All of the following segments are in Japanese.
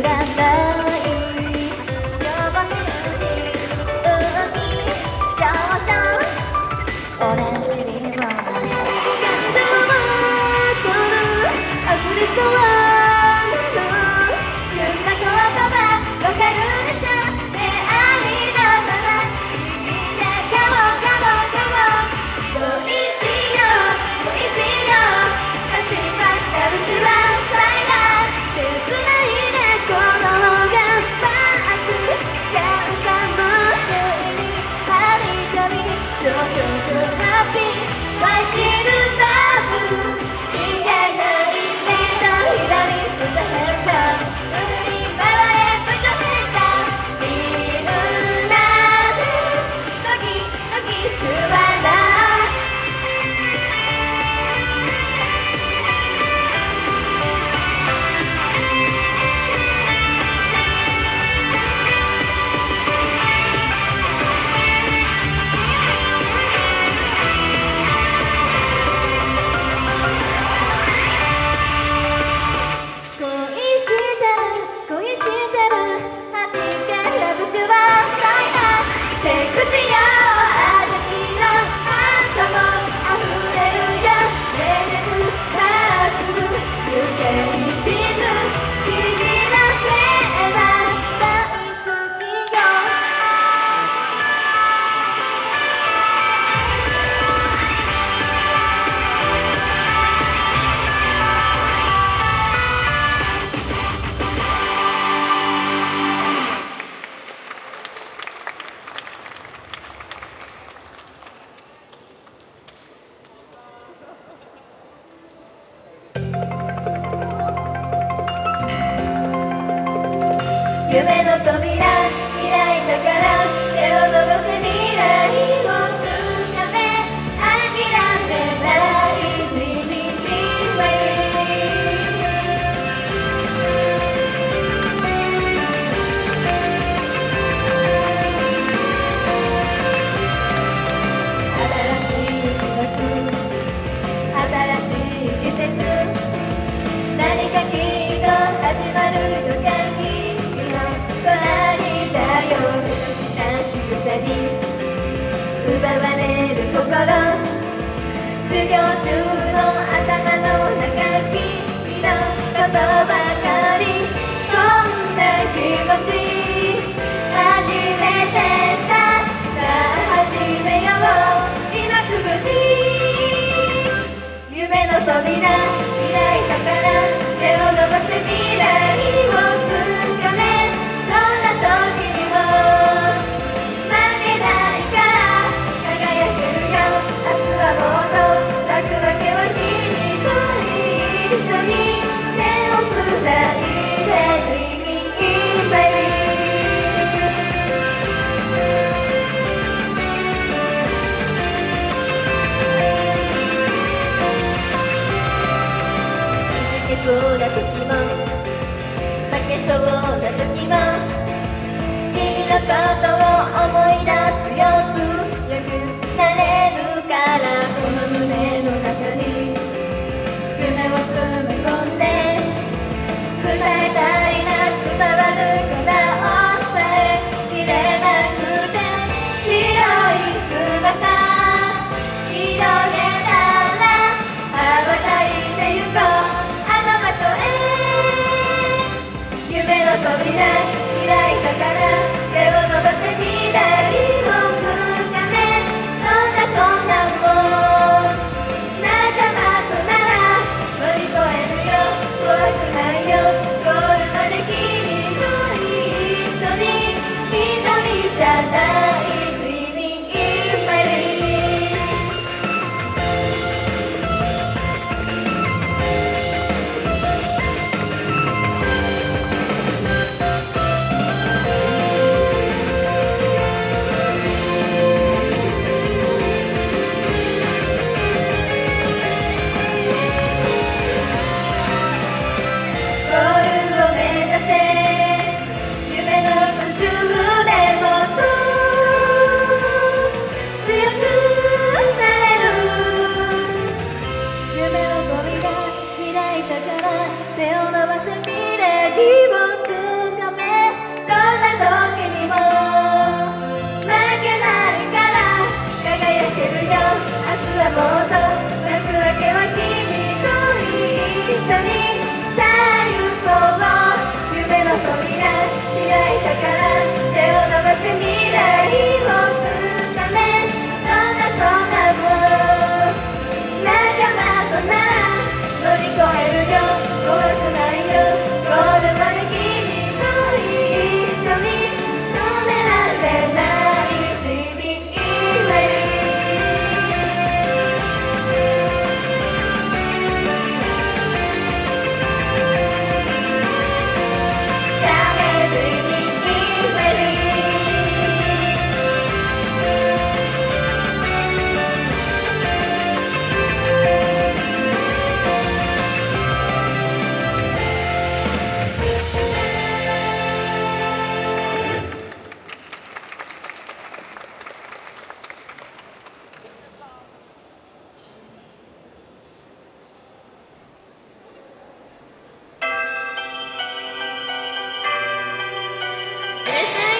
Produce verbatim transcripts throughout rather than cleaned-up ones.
夢の扉開いたから手を伸ばせ未来をつかめ諦めない Dreaming Dreaming 新しい気がする新しい季節何かきっと始まる予感奪われる心授業中の頭の中君のことばかりそんな気持ち初めてささあ始めよう今すぐに夢の扉開いたから手を伸ばせ未来をつかめどんな時にももっと咲くわけは君と一緒に手をつないで Dreaming Baby くじけそうな時も負けそうな時も君のことを思い出すよ強くなれるからこの胸の中に夢を詰め込んで伝えたいな伝わるかな抑えきれなくて白い翼広げたら羽ばたいてゆこうあの場所へ夢の扉開いたから手を伸ばせ未来をつかめどんな困難も仲間となら乗り越えるよ怖くないよゴールまで君と一緒に一人じゃない Dreaming in my dream 「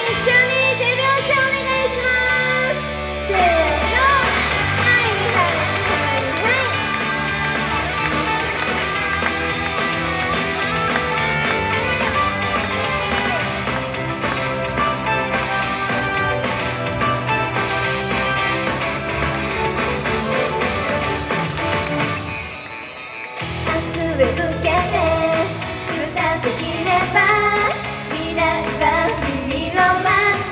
緒に手拍子お願いします。せーの、はいはいはいはい。明日へ向けてすぐ立ってきれば未来は君のまま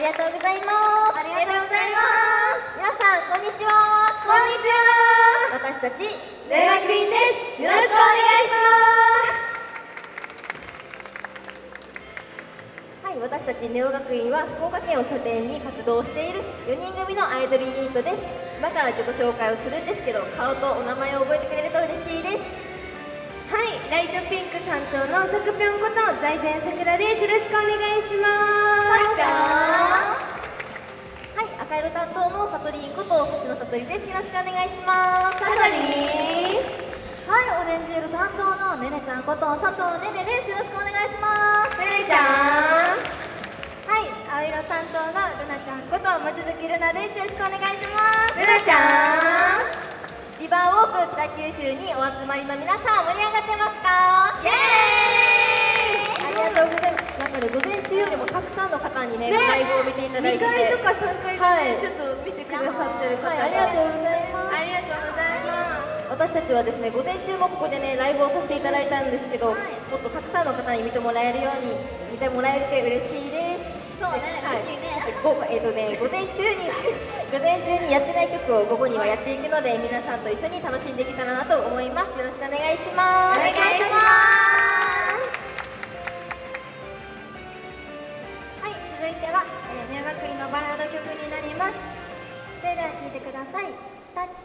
りがとうございます。 ありがとうございます。 皆さんこんにちは。 こんにちは。 私たちネオ学院です。よろしくお願いします。はい、私たちネオ学院は福岡県を拠点に活動しているよにん組のアイドルユニットです。今から自己紹介をするんですけど、顔とお名前を覚えてくれると嬉しいです。 はい、ライトピンク担当のさくぴょんこと財前さくらです。よろしくお願いします。 はい、赤色担当のさとりんこと星野さとりです。よろしくお願いします。 さとりん。はい、オレンジ色担当のねねちゃんこと佐藤ねねです。よろしくお願いします。 ねねちゃん。 はい、青色担当のルナちゃんこと望月ルナです。よろしくお願いします。 ルナちゃん。リバーウォーク北九州にお集まりの皆さん、盛り上がってますか？ イエーイ。 ありがとうございます。なんかね、午前中よりもたくさんの方にね、ライブを見ていただいてて、 にかいとかさんかいでね、ちょっと見てくださってる方、 はい、ありがとうございます。 ありがとうございます。 私たちはですね、午前中もここでね、ライブをさせていただいたんですけど、もっとたくさんの方に見てもらえるように、見てもらえて嬉しいです。 そうね、嬉しいね。 ごえっとね、午前中に午前中にやってない曲を午後にはやっていくので、皆さんと一緒に楽しんでいけたらなと思います。よろしくお願いします。 お願いします。はい、続いてはネオ学院のバラード曲になります。それでは聴いてください。スタッツ。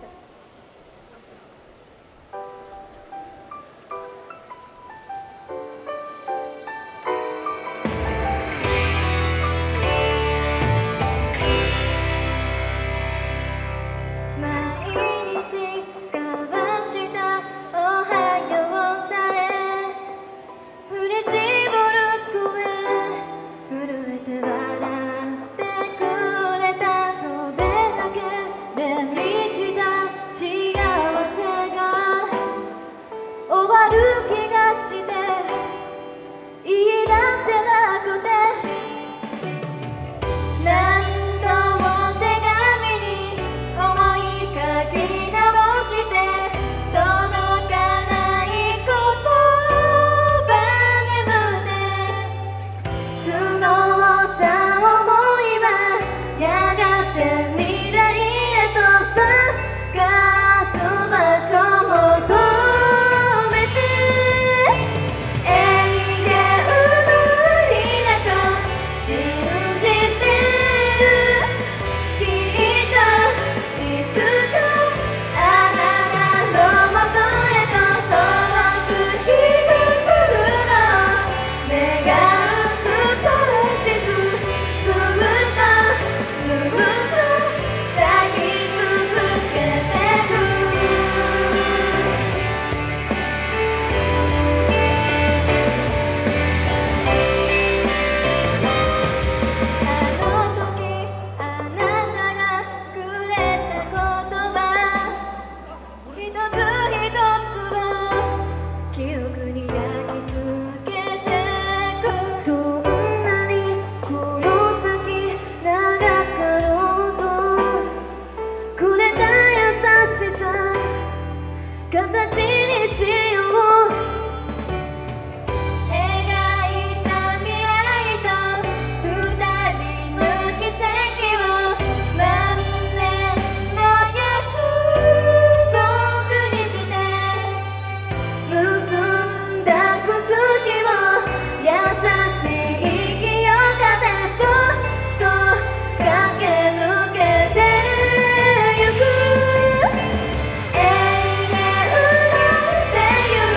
永遠なんて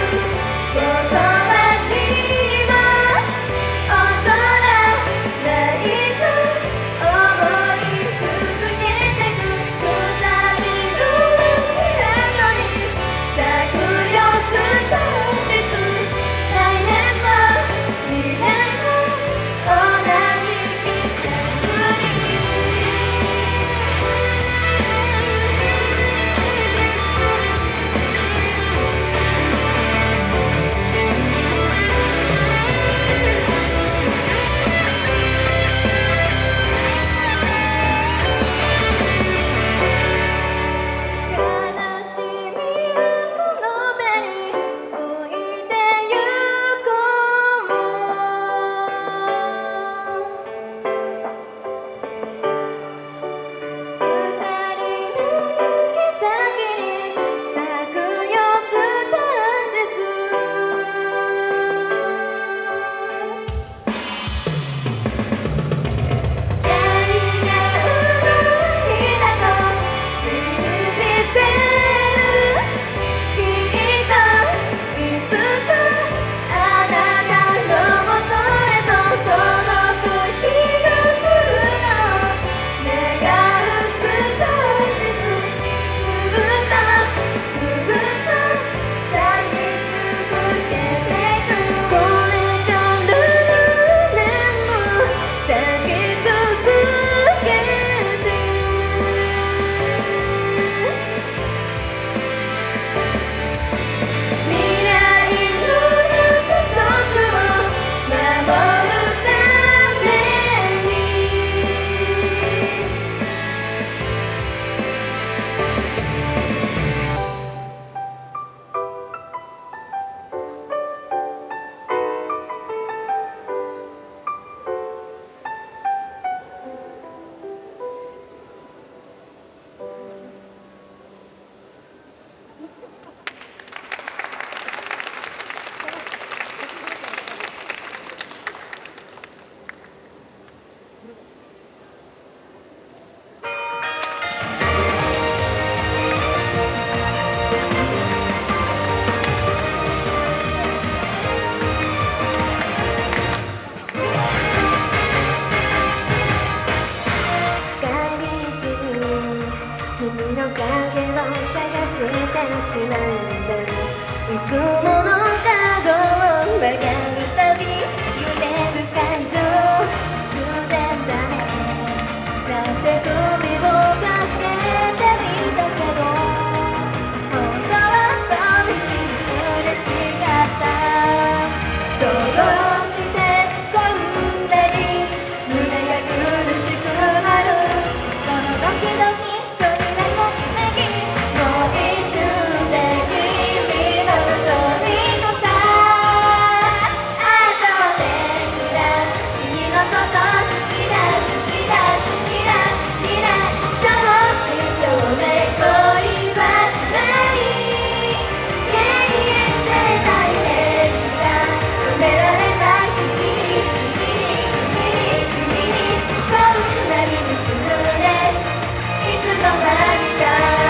いつもの角を曲がるたび揺れる感情偶然だねなんて首をかしげてみたけど本当はとびきり嬉しかったどうしてこんなに胸が苦しくなるこのドキドキ扉のめきもう一瞬で君の虜さ後でくら君のこと好きだ好きだ好きだ好きだ正真正銘恋はない永遠世代で止められない君に君に君に君にこんなに見つめいつの間にか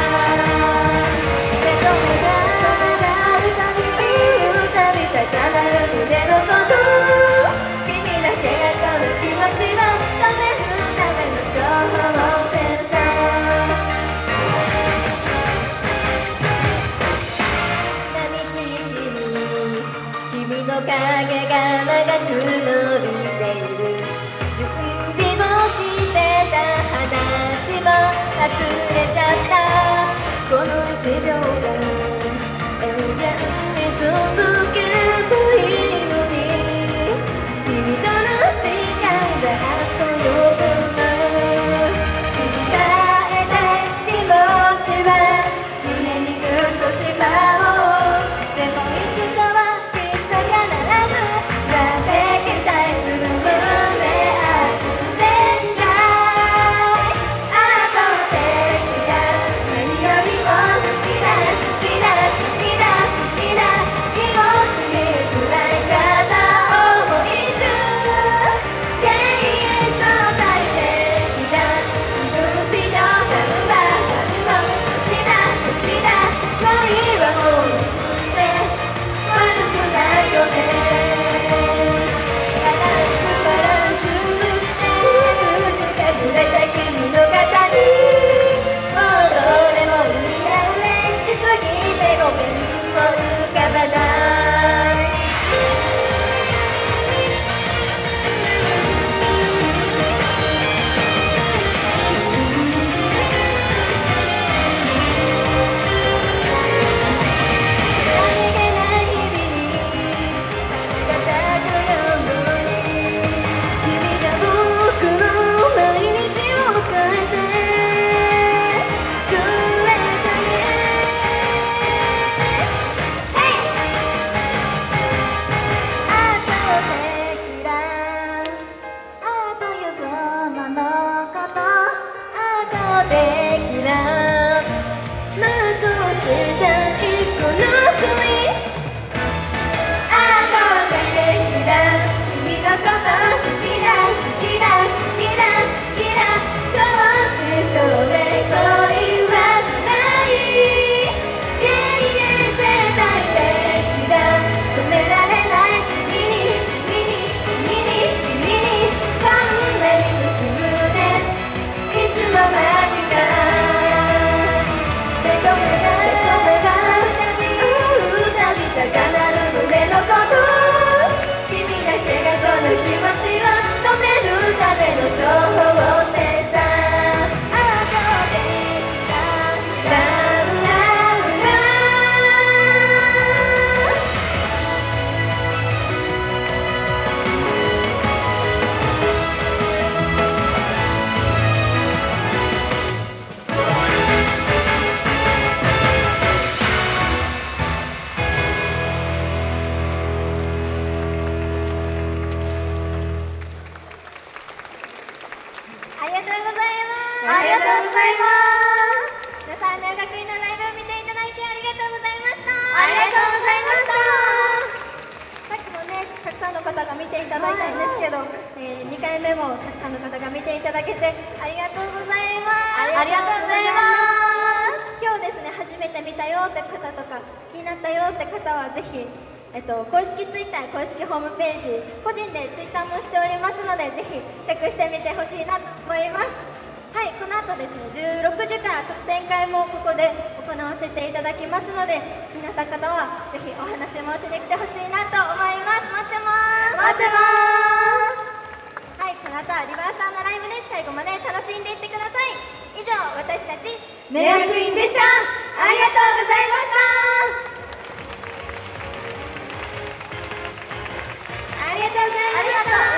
目の目が上がるたび浮かびたくなる胸のこと君だけがこの気持ちを止めるための情報センサー並木道に君の影が長く伸びている準備をしてた話も忘れちゃったこのいちびょうかん永遠に続けばいいのに君との時間があっという間伝えたい気持ちは胸にぐっとしまおうでもいつかはきっと必ずやってきたいする胸熱全開あとできた何よりも好きだ好きだ好きだ好きだ気持ちいいくらい方をもう一瞬永遠相対的な気分しの頑張りもしだしだ恋はもうね悪くないよねバランスバランスねしかずれた君の肩にもうどれも見られしすぎてごめんも浮かばない何気ない日々に風が咲くように君が僕の毎日を変えてくれたね Hey! あとできらあというもののことあとできらまあそうしたいこの恋あとできら君のこと好きだ好きだ好きだ好きだ正真正銘恋はない永遠世代的な止められない君に君に君に君にこんなに夢中でいつの間にか目と目が目と目が浮かびたかなる胸のこと君だけがこの気持ちを止めるための情報センサーあとできたラブラブラありがとうございますありがとうございます皆さんね学院のライブを見ていただいてありがとうございましたありがとうございましたさっきもねたくさんの方が見ていただいたんですけど、えー、にかいめもたくさんの方が見ていただけてありがとうございますありがとうございます今日ですね初めて見たよって方とか気になったよって方はぜひえっと、公式ツイッター、公式ホームページ個人でツイッターもしておりますのでぜひチェックしてみてほしいなと思いますはい、この後ですねじゅうろくじから特典会もここで行わせていただきますので、気になった方はぜひお話もしに来てほしいなと思います。待ってます待ってまはい、この後はリバーサーのライブです。最後まで楽しんでいってください。以上、私たちす。ネアクイーンでした。ありがとうございました。 ありがとうございました。